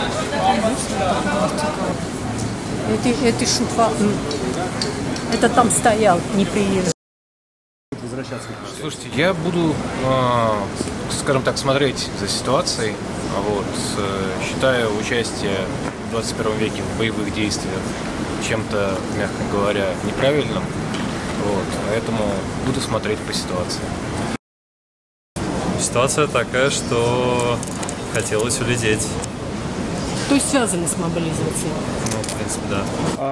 Это шутва. Это там стоял, не приезжал. Слушайте, я буду, скажем так, смотреть за ситуацией. Вот, считаю участие в 21 веке в боевых действиях чем-то, мягко говоря, неправильным. Вот, поэтому буду смотреть по ситуации. Ситуация такая, что хотелось улететь. То есть связаны с мобилизацией? Ну, в принципе, да.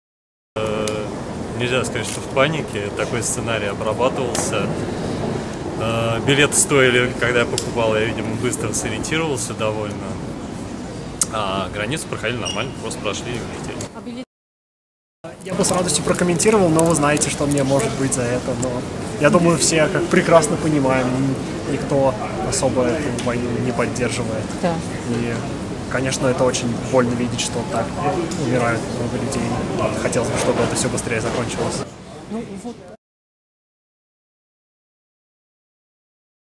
Нельзя сказать, что в панике. Такой сценарий обрабатывался. Билеты стоили, когда я покупал, я, видимо, быстро сориентировался довольно. А границу проходили нормально, просто прошли и улетели. Я бы с радостью прокомментировал, но вы знаете, что мне может быть за это. Но я думаю, все как прекрасно понимаем, никто особо эту войну не поддерживает. Да. И, конечно, это очень больно видеть, что так умирают много людей. Хотелось бы, чтобы это все быстрее закончилось. Ну, вот.